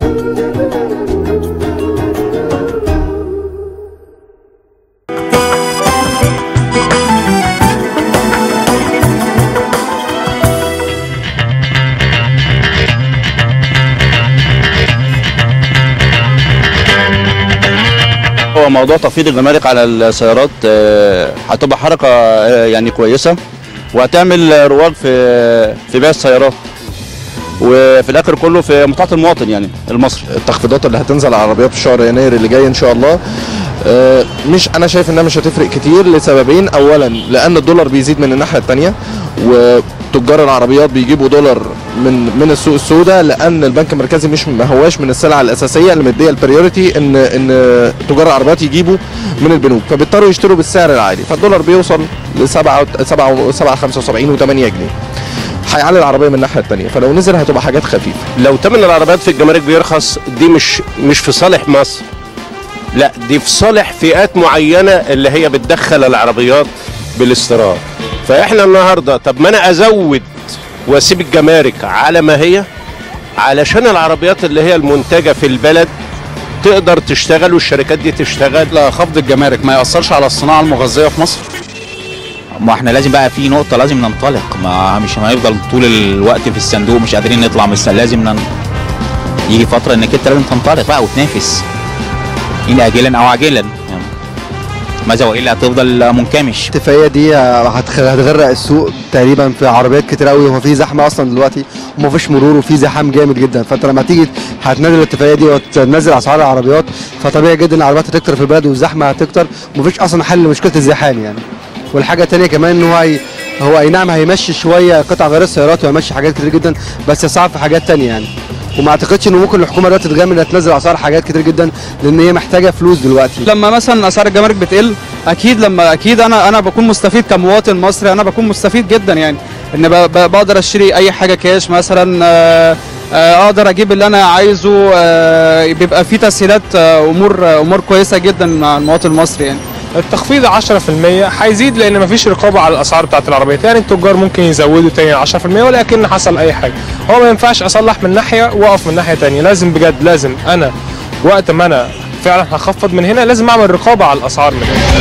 هو موضوع تخفيض الجمارك على السيارات هتبقى حركه يعني كويسه، وهتعمل رواج في بيع السيارات، وفي الاخر كله في مصلحه المواطن يعني المصري. التخفيضات اللي هتنزل على العربيات في شهر يناير اللي جاي ان شاء الله، مش انا شايف انها مش هتفرق كتير لسببين. اولا لان الدولار بيزيد من الناحيه الثانيه، وتجار العربيات بيجيبوا دولار من السوق السوداء، لان البنك المركزي ما هواش من السلع الاساسيه اللي مديه البريوريتي ان تجار العربيات يجيبوا من البنوك، فبيضطروا يشتروا بالسعر العالي، فالدولار بيوصل ل 7.75 و8 جنيه. هيعلي العربيه من الناحيه الثانيه، فلو نزل هتبقى حاجات خفيفه. لو ثمن العربيات في الجمارك بيرخص، دي مش في صالح مصر، لا دي في صالح فئات معينه اللي هي بتدخل العربيات بالاستيراد. فاحنا النهارده طب ما انا ازود واسيب الجمارك على ما هي، علشان العربيات اللي هي المنتجه في البلد تقدر تشتغل والشركات دي تشتغل. لا، خفض الجمارك ما يأثرش على الصناعه المغذيه في مصر. ما احنا لازم بقى في نقطه لازم ننطلق، مش هنفضل طول الوقت في الصندوق مش قادرين نطلع من الصندوق. لازم يجي فتره انك انت لازم تنطلق بقى وتنافس، إن اجلا او عاجلا، ماذا والا هتفضل منكمش. الاتفاقيه دي هتغرق السوق تقريبا في عربيات كتير قوي، وفي زحمه اصلا دلوقتي ومفيش مرور وفي زحام جامد جدا. فانت لما تيجي هتنزل الاتفاقيه دي وتنزل اسعار العربيات، فطبيعي جدا العربيات هتكتر في البلد والزحمه هتكتر، ومفيش اصلا حل لمشكله الزحام يعني. والحاجه الثانيه كمان ان هو اي نعم هيمشي شويه قطع غير السيارات وهيمشي حاجات كتير جدا، بس صعب في حاجات ثانيه يعني. وما اعتقدش انه ممكن الحكومه دلوقتي تتجامل انها تنزل اسعار حاجات كتير جدا، لان هي محتاجه فلوس دلوقتي. لما مثلا اسعار الجمارك بتقل، اكيد انا بكون مستفيد كمواطن مصري، انا بكون مستفيد جدا يعني، ان بقدر اشتري اي حاجه كاش مثلا، اقدر اجيب اللي انا عايزه، بيبقى في تسهيلات، امور كويسه جدا مع المواطن المصري يعني. التخفيض 10% هيزيد لان مفيش رقابه على الاسعار بتاعت العربيات، يعني التجار ممكن يزودوا تاني 10% ولكن حصل اي حاجه. هو ما ينفعش اصلح من ناحيه واقف من ناحيه تانيه، لازم بجد لازم انا وقت ما انا فعلا هخفض من هنا لازم اعمل رقابه على الاسعار من هنا.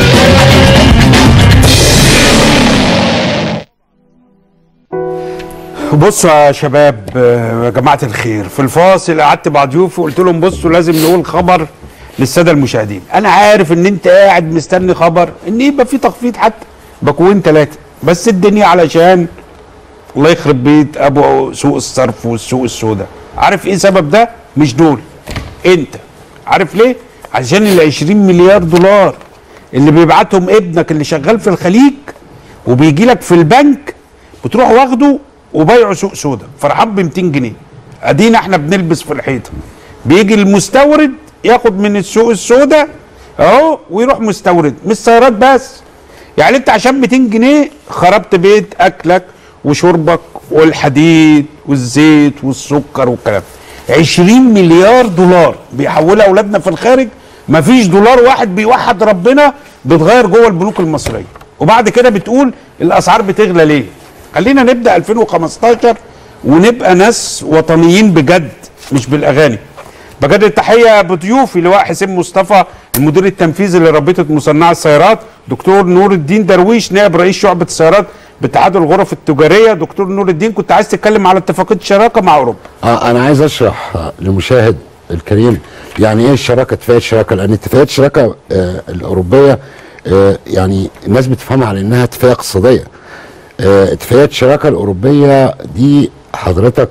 بصوا يا شباب يا جماعه الخير، في الفاصل قعدت مع ضيوفي وقلت لهم بصوا لازم نقول خبر للساده المشاهدين. انا عارف ان انت قاعد مستني خبر ان يبقى في تخفيض حتى باكوين 3، بس الدنيا علشان الله يخرب بيت ابو سوق الصرف والسوق السوداء. عارف ايه سبب ده؟ مش دول، انت عارف ليه؟ عشان ال 20 مليار دولار اللي بيبعتهم ابنك اللي شغال في الخليج وبيجي لك في البنك، بتروح واخده وبيعه سوق سوداء فرحان ب 200 جنيه. ادينا احنا بنلبس في الحيطه، بيجي المستورد ياخد من السوق السوداء اهو ويروح مستورد، مش سيارات بس. يعني انت عشان 200 جنيه خربت بيت اكلك وشربك والحديد والزيت والسكر والكلام. 20 مليار دولار بيحولها اولادنا في الخارج، مفيش دولار واحد بيوحد ربنا بتغير جوه البنوك المصريه. وبعد كده بتقول الاسعار بتغلى ليه؟ خلينا نبدا 2015 ونبقى ناس وطنيين بجد مش بالاغاني. بجد التحيه بضيوفي لواء حسين مصطفى المدير التنفيذي لرابطه مصنعي السيارات، دكتور نور الدين درويش نائب رئيس شعبه السيارات باتحاد الغرف التجاريه. دكتور نور الدين، كنت عايز تتكلم على اتفاقيه الشراكه مع اوروبا. انا عايز اشرح للمشاهد الكريم يعني ايه الشراكه، اتفاقيه الشراكه، لان اتفاقيه الشراكه الاوروبيه يعني الناس بتفهمها على انها اتفاقيه اقتصاديه. اتفاقيه الشراكه الاوروبيه دي حضرتك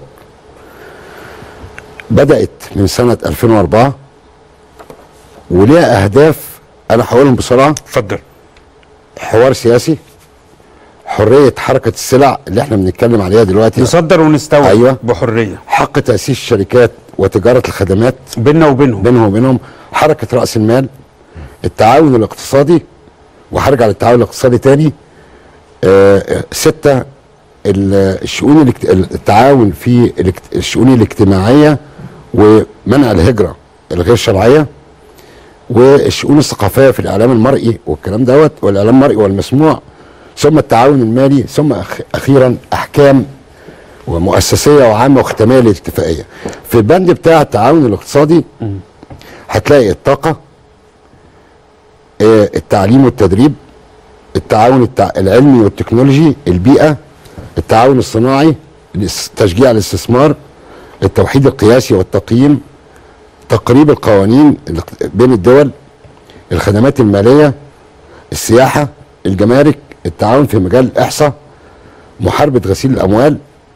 بدأت من سنة 2004 وليها أهداف أنا هقولهم بسرعة. اتفضل. حوار سياسي، حرية حركة السلع اللي احنا بنتكلم عليها دلوقتي، نصدر ونستورد أيوة بحرية، حق تأسيس الشركات وتجارة الخدمات بيننا وبينهم، حركة رأس المال، التعاون الاقتصادي، وهرجع للتعاون الاقتصادي تاني. 6 التعاون في الشؤون الاجتماعية ومنع الهجرة الغير شرعية، والشؤون الثقافية في الإعلام المرئي والكلام دوت، والإعلام المرئي والمسموع، ثم التعاون المالي، ثم أخيرا أحكام ومؤسسيه وعامه وختاميه للاتفاقيه. في البند بتاع التعاون الاقتصادي هتلاقي الطاقه، التعليم والتدريب، التعاون العلمي والتكنولوجي، البيئه، التعاون الصناعي، تشجيع الاستثمار، التوحيد القياسي والتقييم، تقريب القوانين بين الدول، الخدمات الماليه، السياحه، الجمارك، التعاون في مجال الاحصاء، محاربه غسيل الاموال،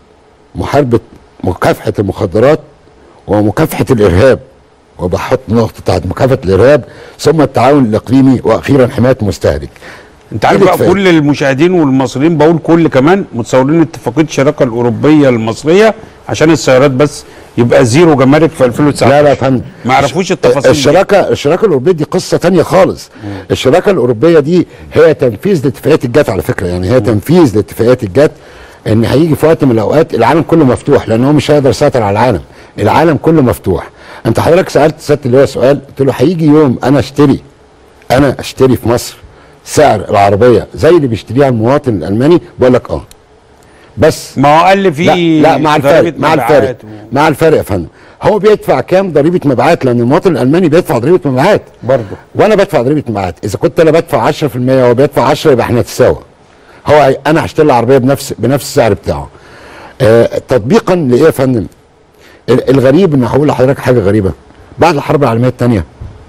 مكافحه المخدرات، ومكافحه الارهاب، وبحط نقطه تحت مكافحه الارهاب، ثم التعاون الاقليمي، واخيرا حمايه المستهلك. انت عارف بقى كل المشاهدين والمصريين بقول كل كمان متصورين اتفاقيه الشراكه الاوروبيه المصريه عشان السيارات بس يبقى زيرو جمارك في 2019. لا يا فندم، ما يعرفوش التفاصيل. الشراكه الاوروبيه دي قصه ثانيه خالص. الشراكه الاوروبيه دي هي تنفيذ لاتفاقيات الجات على فكره، يعني هي تنفيذ لاتفاقيات الجات، ان هيجي في وقت من الاوقات العالم كله مفتوح، لان هو مش هيقدر يسيطر على العالم كله مفتوح. انت حضرتك سالت سياده اللواء سؤال، قلت له هيجي يوم انا اشتري في مصر سعر العربيه زي اللي بيشتريها المواطن الالماني؟ بقول لك بس ما هو قال فيه لا مع الفرق يا فندم. هو بيدفع كام ضريبه مبيعات؟ لان المواطن الالماني بيدفع ضريبه مبيعات برضه، وانا بدفع ضريبه مبيعات. اذا كنت انا بدفع 10% وهو بيدفع 10 يبقى احنا نتساوى. انا هشتري العربيه بنفس السعر بتاعه. تطبيقا لايه يا فندم؟ الغريب ان هقول لحضرتك حاجه غريبه. بعد الحرب العالميه الثانيه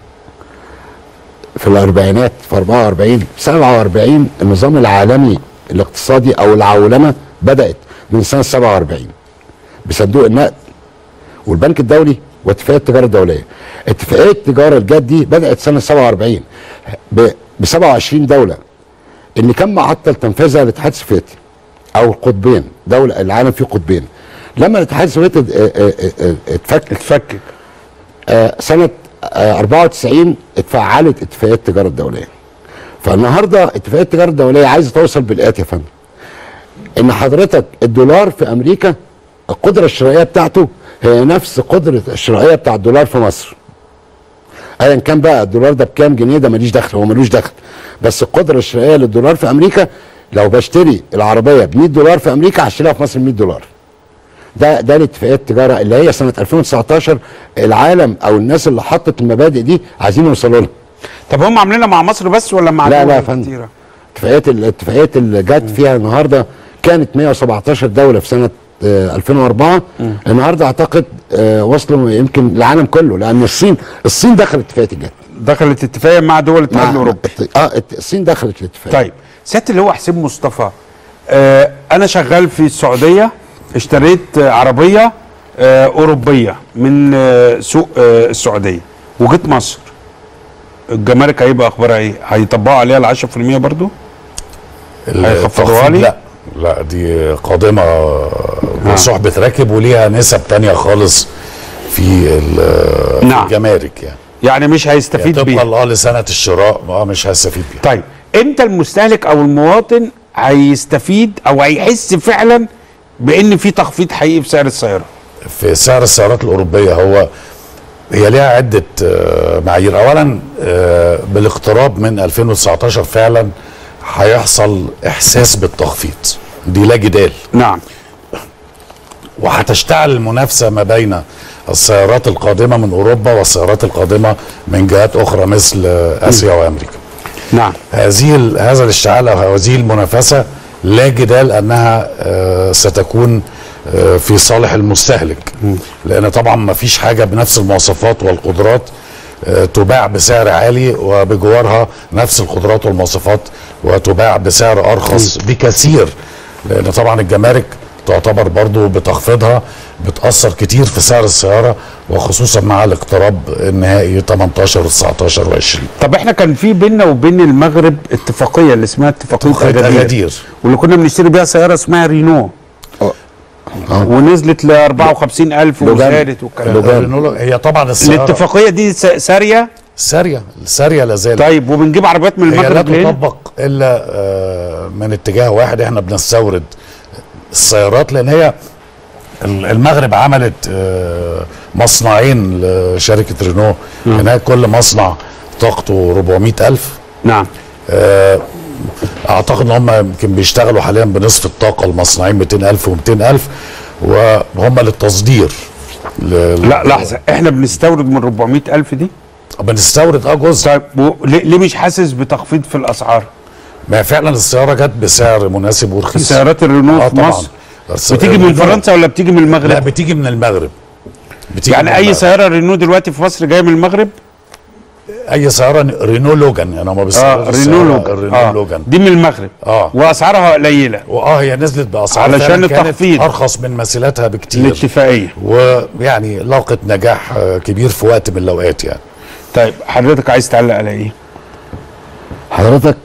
في الاربعينات، في 47 النظام العالمي الاقتصادي او العولمه بدات من سنه 47 بصندوق النقد والبنك الدولي واتفاقيه التجاره الدوليه. اتفاقيه التجاره الجات دي بدات سنه 47 ب 27 دوله اللي كان معطل تنفيذها الاتحاد السوفيتي او القطبين، دوله العالم فيه قطبين. لما الاتحاد السوفيتي اتفكك سنه 94 اتفعلت اتفاقيه التجاره الدوليه. فالنهارده اتفاقيه التجاره الدوليه عايزه توصل بالاتي يا فندم، ان حضرتك الدولار في امريكا القدره الشرائيه بتاعته هي نفس قدره الشرائيه بتاع الدولار في مصر. ايا كان بقى الدولار ده بكام جنيه ده ماليش دخل، هو ملوش دخل، بس القدره الشرائيه للدولار في امريكا لو بشتري العربيه ب 100 دولار في امريكا هشتريها في مصر ب 100 دولار. ده الاتفاقيه التجاره اللي هي سنه 2019 العالم او الناس اللي حطت المبادئ دي عايزين يوصلوا لها. طب هم عاملينها مع مصر بس ولا مع لا يا فندم، الاتفاقيات اللي جت فيها النهارده كانت 117 دوله في سنه 2004. النهارده اعتقد وصلوا يمكن العالم كله، لان الصين دخلت اتفاقيه الجات، دخلت اتفاقيه مع دول الاتحاد الاوروبي. الصين دخلت الاتفاقيه. طيب سياده اللي هو حسين مصطفى، انا شغال في السعوديه، اشتريت عربيه اوروبيه من سوق السعوديه وجيت مصر، الجمارك هيبقى اخبارها ايه؟ هيطبقوا عليها ال 10% برضو؟ هيخفضوها لي؟ لا دي قادمه بصحبه راكب وليها نسب تانية خالص في الجمارك يعني مش هيستفيد بيها طبقا لسنه الشراء، مش هيستفيد بيها. طيب امتى المستهلك او المواطن هيستفيد او هيحس فعلا بان في تخفيض حقيقي في سعر السياره؟ في سعر السيارات الاوروبيه هي ليها عده معايير. اولا بالاقتراب من 2019 فعلا هيحصل احساس بالتخفيض، دي لا جدال. نعم. وهتشتعل المنافسه ما بين السيارات القادمه من اوروبا والسيارات القادمه من جهات اخرى مثل اسيا وامريكا. نعم. هذا الاشتعال او هذه المنافسه لا جدال انها ستكون في صالح المستهلك، لان طبعا ما فيش حاجه بنفس المواصفات والقدرات تباع بسعر عالي وبجوارها نفس القدرات والمواصفات وتباع بسعر ارخص بكثير، لان طبعا الجمارك تعتبر برضو بتخفيضها بتأثر كتير في سعر السيارة، وخصوصا مع الاقتراب النهائي 18 و19 و20. طب احنا كان في بيننا وبين المغرب اتفاقية اللي اسمها اتفاقية أغادير، واللي كنا بنشتري بيها سيارة اسمها رينو ونزلت ل 54,000 وزادت والكلام. هي طبعا الاتفاقية دي سارية لا زالت. طيب وبنجيب عربيات من المغرب ليه؟ لا تطبق الا من اتجاه واحد، احنا بنستورد السيارات لان هي المغرب عملت مصنعين لشركه رينو هناك، كل مصنع طاقته 400,000. نعم. اعتقد ان هم يمكن بيشتغلوا حاليا بنصف الطاقه، المصنعين 200,000 و200,000، وهم للتصدير. لا لحظه، احنا بنستورد من 400,000 دي؟ بنستورد جزء. طيب ليه مش حاسس بتخفيض في الاسعار؟ ما فعلا السياره جت بسعر مناسب ورخيص. السيارات الرينو في مصر بتيجي من فرنسا ولا بتيجي من المغرب؟ لا بتيجي من المغرب. يعني اي سياره رينو دلوقتي في مصر جايه من المغرب؟ اي سياره رينو لوجان، انا ما بستوردش رينو لوجان. رينو لوجان دي من المغرب. واسعارها قليله. هي نزلت باسعار علشان التخفيض ارخص من مثيلاتها بكتير. الاتفاقيه. ويعني لاقت نجاح كبير في وقت من الاوقات يعني. طيب حضرتك عايز تعلق على ايه؟ حضرتك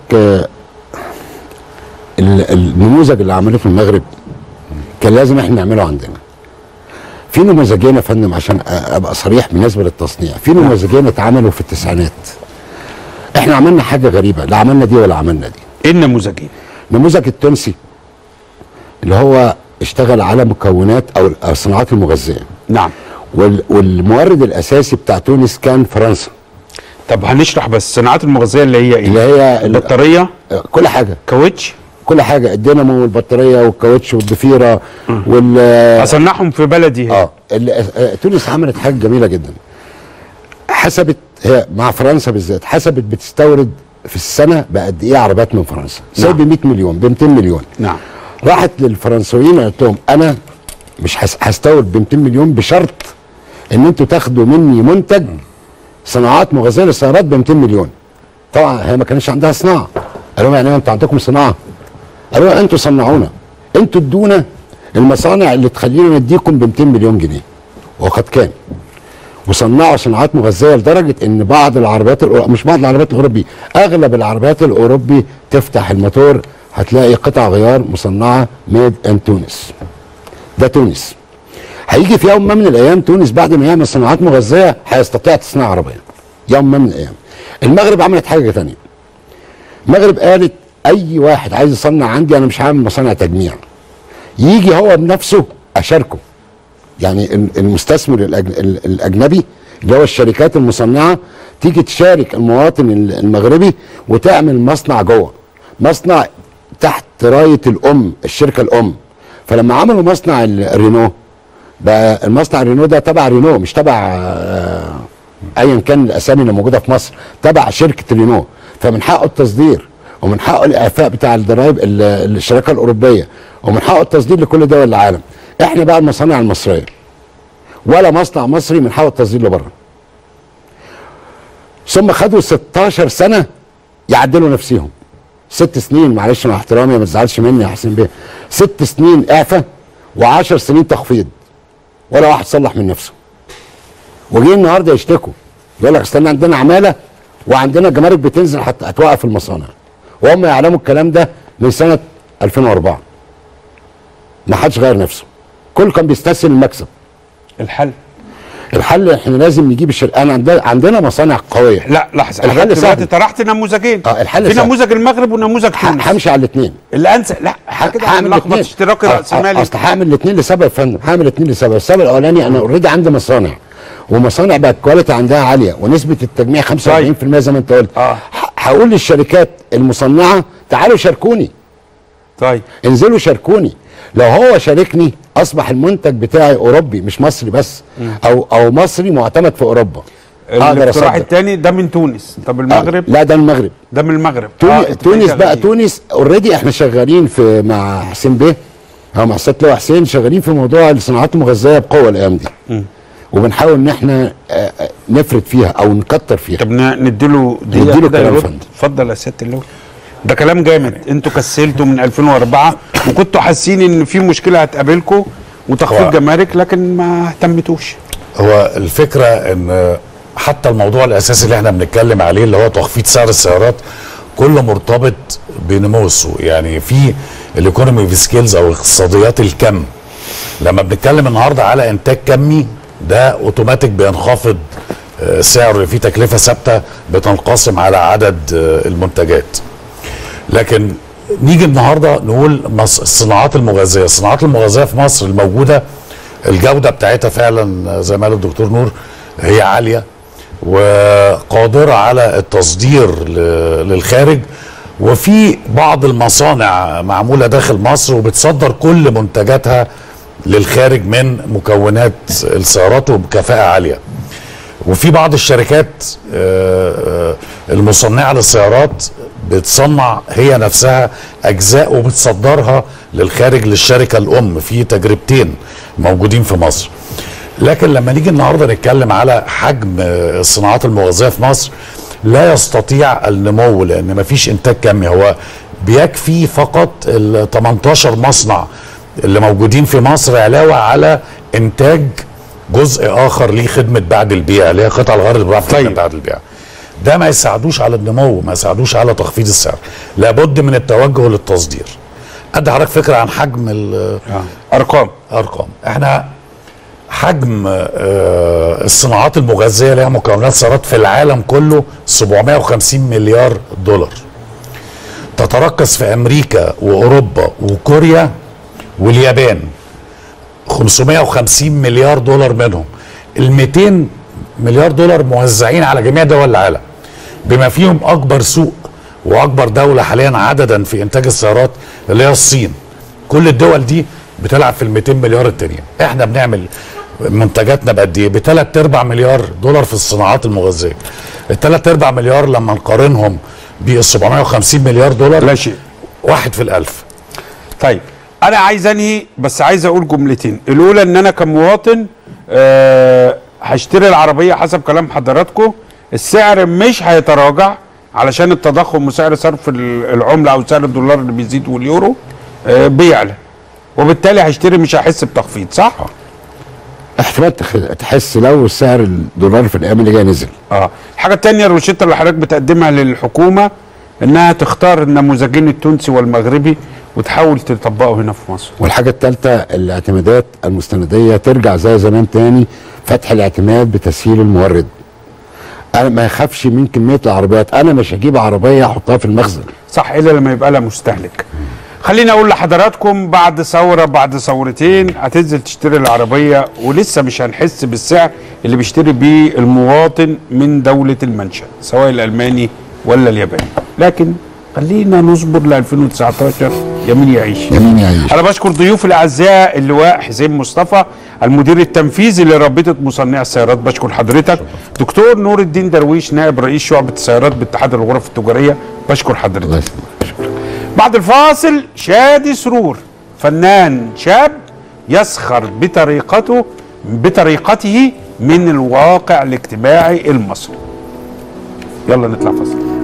النموذج اللي عملوه في المغرب كان لازم احنا نعمله عندنا. في نموذجين يا فندم عشان ابقى صريح بالنسبه للتصنيع، في نموذجين اتعملوا في التسعينات. احنا عملنا حاجه غريبه، لا عملنا دي ولا عملنا دي. ايه النموذجين؟ النموذج التونسي اللي هو اشتغل على مكونات او الصناعات المغذيه. نعم. والمورد الاساسي بتاع تونس كان فرنسا. طب هنشرح بس الصناعات المغذيه اللي هي ايه؟ اللي هي البطاريه، كل حاجه، كاوتش، كل حاجه، الدينامو والبطاريه والكاوتش والضفيره اصنعهم في بلدي هي. تونس عملت حاجه جميله جدا. حسبت هي مع فرنسا بالذات، حسبت بتستورد في السنه بقد ايه عربيات من فرنسا؟ زي ب 100 مليون، ب 200 مليون. نعم. راحت للفرنسويين قالت لهم انا مش هستورد ب 200 مليون بشرط ان انتوا تاخدوا مني منتج صناعات مغذيه للسيارات ب 200 مليون. طبعا هي ما كانش عندها صناعه. قالوا يعني انتوا عندكم صناعه؟ قالوا انتوا صنعونا، انتوا ادونا المصانع اللي تخلينا نديكم ب 200 مليون جنيه. وقد كان. وصنعوا صناعات مغذيه لدرجه ان بعض العربيات مش بعض العربيات الاوروبي، اغلب العربيات الاوروبي تفتح الموتور هتلاقي قطع غيار مصنعه ميد ان تونس. ده تونس. هيجي في يوم ما من الايام تونس بعد ما يعمل صناعات مغذيه هيستطيع تصنيع عربيه. يوم ما من الايام. المغرب عملت حاجه ثانيه. المغرب قالت اي واحد عايز يصنع عندي انا مش هعمل مصانع تجميع. يجي هو بنفسه اشاركه. يعني المستثمر الاجنبي اللي هو الشركات المصنعه تيجي تشارك المواطن المغربي وتعمل مصنع جوه. مصنع تحت رايه الشركه الام. فلما عملوا مصنع الرينو بقى المصنع الرينو ده تبع رينو مش تبع ايا كان الاسامي اللي موجوده في مصر، تبع شركه رينو. فمن حقه التصدير ومن حقه الاعفاء بتاع الضرايب الشركه الاوروبيه ومن حقه التصدير لكل دول العالم. احنا بقى المصانع المصريه ولا مصنع مصري من حقه التصدير لبره. ثم خدوا 16 سنه يعدلوا نفسهم. 6 سنين معلش مع احترامي ما تزعلش مني يا حسين بيه، 6 سنين اعفاء و10 سنين تخفيض. ولا واحد صلح من نفسه. وجي النهارده يشتكوا يقول لك استنى عندنا عماله وعندنا جمارك بتنزل هتوقف المصانع. وهم يعلموا الكلام ده من سنه 2004. ما حدش غير نفسه. كله كان بيستسهل المكسب. الحل احنا لازم نجيب انا عندنا مصانع قويه. لا لحظه، الحل دلوقتي طرحت نموذجين. الحل في نموذج المغرب ونموذج تونس. همشي على الاثنين. اللي انسى لا كده هنلخبط اشتراك راس مالي. اصل هعمل الاثنين لسبب يا فندم، هعمل الاثنين لسبب، السبب الاولاني انا اوريدي عندي مصانع ومصانع بقى الكواليتي عندها عاليه ونسبه التجميع 45% زي ما انت قلت. هقول للشركات المصنعه تعالوا شاركوني. طيب انزلوا شاركوني. لو هو شاركني اصبح المنتج بتاعي اوروبي مش مصري بس او مصري معتمد في اوروبا. الاقتراح الثاني ده من تونس. طب المغرب؟ لا ده المغرب. ده من المغرب. تونس بقى تونس اوريدي احنا شغالين مع حسين بيه او مع السيد لواء حسين شغالين في موضوع الصناعات المغذيه بقوه الايام دي. وبنحاول ان احنا نفرد فيها او نكتر فيها. طب نديله كلام يا فندم. اتفضل يا سياده اللواء. ده كلام جامد. انتوا كسلتوا من 2004 وكنتوا حاسين ان في مشكله هتقابلكم وتخفيض جمارك لكن ما اهتمتوش. هو الفكره ان حتى الموضوع الاساسي اللي احنا بنتكلم عليه اللي هو تخفيض سعر السيارات كله مرتبط بنمو السوق. يعني في الايكونومي في سكيلز او اقتصاديات الكم. لما بنتكلم النهارده على انتاج كمي ده اوتوماتيك بينخفض سعر، في تكلفه ثابته بتنقسم على عدد المنتجات. لكن نيجي النهارده نقول الصناعات المغذيه، الصناعات المغذيه في مصر الموجوده الجوده بتاعتها فعلا زي ما قال الدكتور نور هي عاليه وقادره على التصدير للخارج، وفي بعض المصانع معموله داخل مصر وبتصدر كل منتجاتها للخارج من مكونات السيارات وبكفاءة عالية. وفي بعض الشركات المصنعة للسيارات بتصنع هي نفسها أجزاء وبتصدرها للخارج للشركة الأم، في تجربتين موجودين في مصر. لكن لما نيجي النهارده نتكلم على حجم الصناعات المغذية في مصر، لا يستطيع النمو لأن مفيش إنتاج كمي. هو بيكفي فقط ال 18 مصنع اللي موجودين في مصر علاوة على إنتاج جزء آخر ليه خدمة بعد البيع اللي هي قطع الغيار اللي بتباع في بعد البيع. ده ما يساعدوش على النمو، ما يساعدوش على تخفيض السعر. لابد من التوجه للتصدير. أدي حضرتك فكرة عن حجم أرقام. احنا حجم الصناعات المغذية اللي هي مكونات سيارات في العالم كله 750 مليار دولار. تتركز في أمريكا وأوروبا وكوريا واليابان 550 مليار دولار منهم. ال 200 مليار دولار موزعين على جميع دول العالم، بما فيهم أكبر سوق وأكبر دولة حاليا عددا في إنتاج السيارات اللي هي الصين. كل الدول دي بتلعب في ال 200 مليار التانية. احنا بنعمل منتجاتنا بقد ايه؟ ب3/4 مليار دولار في الصناعات المغذية. ال3/4 مليار لما نقارنهم بال 750 مليار دولار لا شيء، واحد في الألف. طيب انا عايز انهي، بس عايز اقول جملتين. الاولى ان انا كمواطن هشتري العربيه حسب كلام حضراتكم، السعر مش هيتراجع علشان التضخم وسعر صرف العمله او سعر الدولار اللي بيزيد واليورو بيعلى، وبالتالي هشتري مش هحس بتخفيض، صح؟ احتمال تحس لو سعر الدولار في الايام اللي جايه نزل. الحاجه الثانيه الروشته اللي حضرتك بتقدمها للحكومه انها تختار النموذجين التونسي والمغربي وتحاول تطبقه هنا في مصر. والحاجه الثالثه الاعتمادات المستنديه ترجع زي زمان تاني، فتح الاعتماد بتسهيل المورد. انا ما يخافش من كميه العربيات، انا مش هجيب عربيه احطها في المخزن، صح، الا لما يبقى لها مستهلك. خليني اقول لحضراتكم بعد ثوره بعد ثورتين هتنزل تشتري العربيه ولسه مش هنحس بالسعر اللي بيشتري بيه المواطن من دوله المنشأ سواء الالماني ولا الياباني، لكن خلينا نصبر ل 2019 يمين يعيش. يمين يعيش. انا بشكر ضيوف الاعزاء اللواء حسين مصطفى المدير التنفيذي لرابطه مصنعي السيارات، بشكر حضرتك. دكتور نور الدين درويش نائب رئيس شعبه السيارات باتحاد الغرف التجاريه، بشكر حضرتك. بعد الفاصل شادي سرور فنان شاب يسخر بطريقته من الواقع الاجتماعي المصري. يلا نطلع فاصل.